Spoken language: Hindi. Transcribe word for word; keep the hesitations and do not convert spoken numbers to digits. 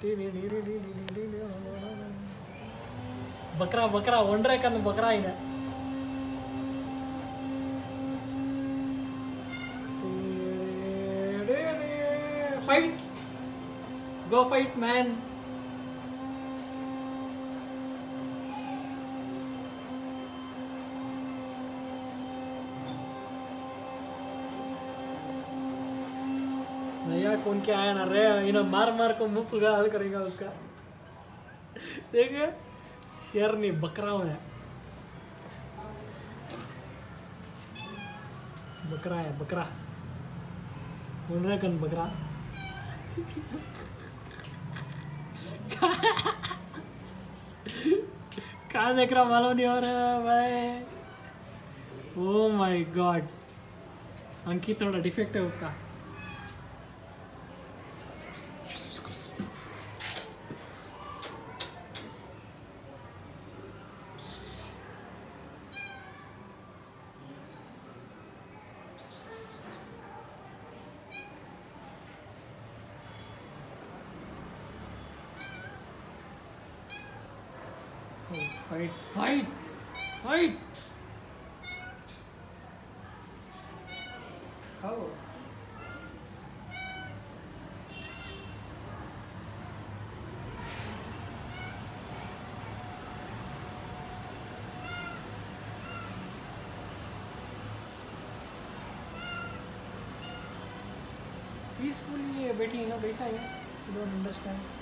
बकरा बकरा वंडरे कन बकरा ही ना फाइट गो फाइट मैन भैया कौन क्या आया ना रे इन्हें मार मार को मुंह फुगा हल करेगा उसका देखिए शेर नहीं बकरा है बकरा है बकरा उन कन बकरा कहाँ देख रहा मालूम नहीं हो रहा भाई ओ माय गॉड अंकित थोड़ा डिफेक्ट है उसका Fight, fight, fight! How? Peacefully बैठी है ना कैसा है? You don't understand.